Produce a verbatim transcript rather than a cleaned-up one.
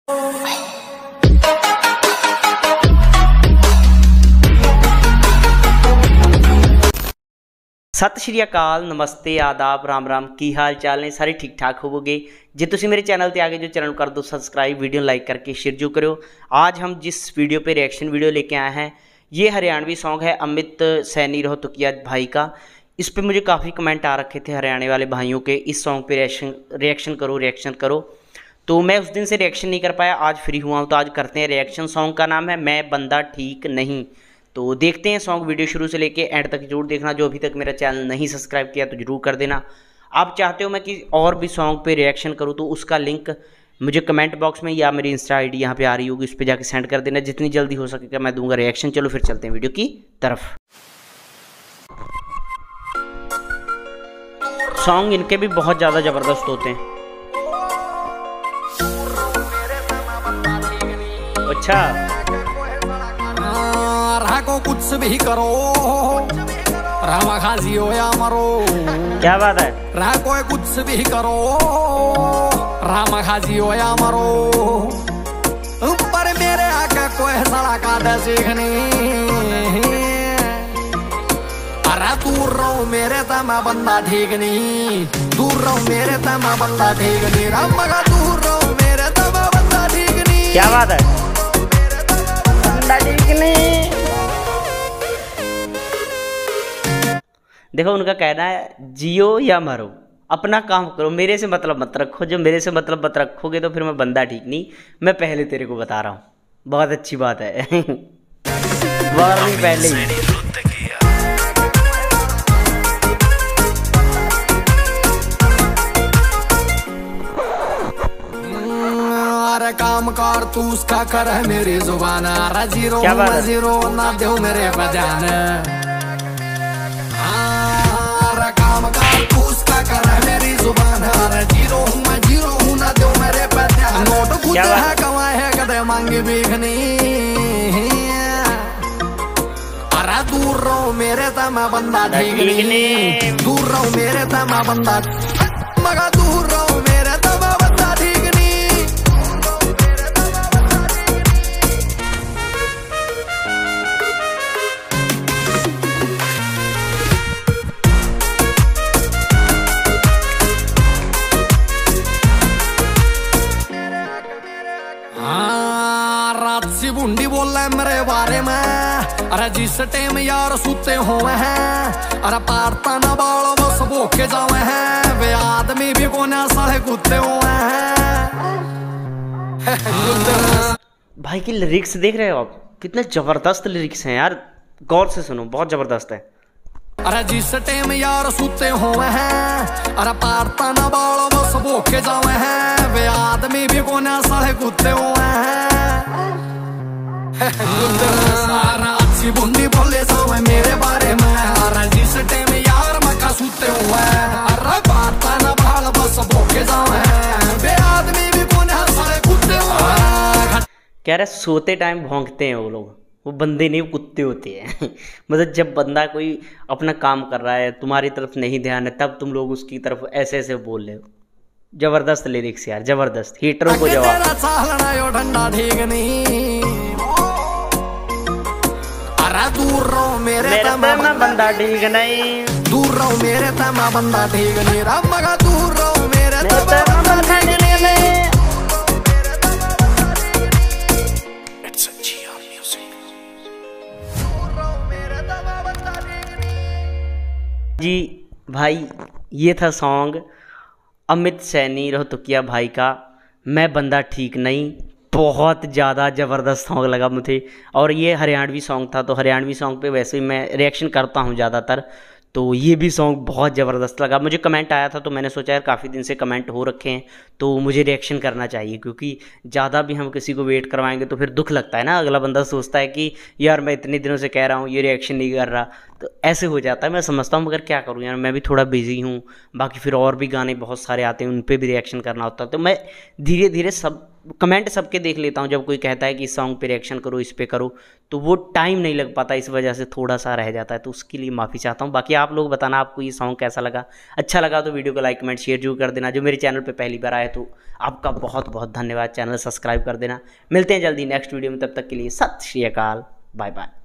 सत श्री अकाल, नमस्ते, आदाब, राम राम। की हाल चाल ने सारे ठीक ठाक होवोगे। जे तुसी मेरे चैनल ते आगे जो चैनल कर दो सब्सक्राइब, वीडियो लाइक करके शेयर जो करो। आज हम जिस वीडियो पे रिएक्शन वीडियो लेके आए हैं, ये हरियाणवी सॉन्ग है अमित सैनी रोहतकिया भाई का। इस पे मुझे काफ़ी कमेंट आ रखे थे हरियाणा वाले भाइयों के, इस सॉन्ग पे रिएक्शन रिएक्शन करो रिएक्शन करो। तो मैं उस दिन से रिएक्शन नहीं कर पाया, आज फ्री हुआ हूँ तो आज करते हैं रिएक्शन। सॉन्ग का नाम है मैं बंदा ठीक नहीं। तो देखते हैं सॉन्ग, वीडियो शुरू से लेके एंड तक जरूर देखना। जो अभी तक मेरा चैनल नहीं सब्सक्राइब किया तो जरूर कर देना। आप चाहते हो मैं कि और भी सॉन्ग पे रिएक्शन करूँ तो उसका लिंक मुझे कमेंट बॉक्स में या मेरी इंस्टा आईडी यहाँ पे आ रही होगी, उस पर जाके सेंड कर देना। जितनी जल्दी हो सकेगा मैं दूंगा रिएक्शन। चलो फिर चलते हैं वीडियो की तरफ। सॉन्ग इनके भी बहुत ज़्यादा ज़बरदस्त होते हैं। अच्छा, को कुछ भी करो, रामा खाजी हो या मरो। क्या बात है। रहा को कुछ भी करो, रामा खाजी हो या मरो। ऊपर मेरे आका कोई सड़ा काटा सीखनी। अरे दूर रहो मेरे ता मैं बंदा ठीक नहीं। दूर रहो मेरे ता मैं बंदा ठीक नहीं। रामा का दूर रहो मेरे ता मैं बंदा ठीक नहीं। क्या बात है, बंदा ठीक नहीं। देखो उनका कहना है जियो या मरो, अपना काम करो, मेरे से मतलब मत रखो। जो मेरे से मतलब मत रखोगे तो फिर मैं बंदा ठीक नहीं। मैं पहले तेरे को बता रहा हूँ। बहुत अच्छी बात है। वार्निंग पहले ही। अरे काम कर तू उसका कर है मेरी जुबान। अरे जीरो जीरो ना दो मेरे बजान। काम कर तू उसका कर है मेरी जुबान। अरे जीरो हूँ मैं जीरो हूँ ना दो मेरे बजान। नोट खुद है कमाए है कदे मांगे बिकनी। अरे दूर रहो मेरे ता मैं बंदा ठीक नहीं। दूर रहो मेरे ता मैं बंदा मगा दूर रहो मेरे ता मैं बंदा ठीक नहीं। बुंडी बोल रहा है मेरे बारे में। अरे जिस टाइम यार सुते हुए हैं, अरे पारता ना बाल बस भोके जावे हैं। वे आदमी भी कोने साले कुत्ते हुए हैं। भाई की लिरिक्स देख रहे हो आप, कितने जबरदस्त लिरिक्स हैं यार, गौर से सुनो, बहुत जबरदस्त है। अरे जिस टाइम यार सुते हुए हैं, अरे पारता ना बाल बस भोके जावे हैं। वे आदमी भी कोने साले कुत्ते हुए हैं। सारा अच्छी बुंदी बोले सावे मेरे बारे में। अरे जिस टाइम यार मक्का सुते हुए हैं, अरे पारता ना बाल बस भोके जावे हैं। वे आदमी भी कोने साले कुत्ते हुए हैं। कह रहे सोते टाइम भौंकते हैं वो लोग, वो बंदे नहीं, वो कुत्ते होते हैं। मतलब जब बंदा कोई अपना काम कर रहा है, तुम्हारी तरफ नहीं ध्यान है, तब तुम लोग उसकी तरफ ऐसे ऐसे बोल रहे हो। जबरदस्त लिरिक्स यार, जबरदस्त। हीटरों को जवाब। ठंडा ठीक नहीं। अरे दूर रहो मेरे ता मैं बंदा ठीक नहीं। दूर रहो मेरे ता मैं बंदा ठीक नहीं। रामा का दूर रहो मेरे ता मैं बंदा ठीक नहीं। जी भाई, ये था सॉन्ग अमित सैनी रोहतकिया भाई का, मैं बंदा ठीक नहीं। बहुत ज़्यादा ज़बरदस्त सॉन्ग लगा मुझे। और ये हरियाणवी सॉन्ग था, तो हरियाणवी सॉन्ग पे वैसे ही मैं रिएक्शन करता हूँ ज़्यादातर, तो ये भी सॉन्ग बहुत ज़बरदस्त लगा मुझे। कमेंट आया था तो मैंने सोचा यार काफ़ी दिन से कमेंट हो रखे हैं तो मुझे रिएक्शन करना चाहिए, क्योंकि ज़्यादा भी हम किसी को वेट करवाएंगे तो फिर दुख लगता है ना। अगला बंदा सोचता है कि यार मैं इतने दिनों से कह रहा हूँ, ये रिएक्शन नहीं कर रहा, तो ऐसे हो जाता है। मैं समझता हूँ, मगर क्या करूँ यार, मैं भी थोड़ा बिजी हूँ। बाकी फिर और भी गाने बहुत सारे आते हैं, उन पर भी रिएक्शन करना होता है। तो मैं धीरे धीरे सब कमेंट सबके देख लेता हूँ, जब कोई कहता है कि इस सॉन्ग पे रिएक्शन करो, इस पे करो, तो वो टाइम नहीं लग पाता, इस वजह से थोड़ा सा रह जाता है, तो उसके लिए माफ़ी चाहता हूँ। बाकी आप लोग बताना आपको ये सॉन्ग कैसा लगा, अच्छा लगा तो वीडियो को लाइक कमेंट शेयर जरूर कर देना। जो मेरे चैनल पे पहली बार आए तो आपका बहुत बहुत धन्यवाद, चैनल सब्सक्राइब कर देना। मिलते हैं जल्दी नेक्स्ट वीडियो में, तब तक के लिए सत श्री अकाल, बाय बाय।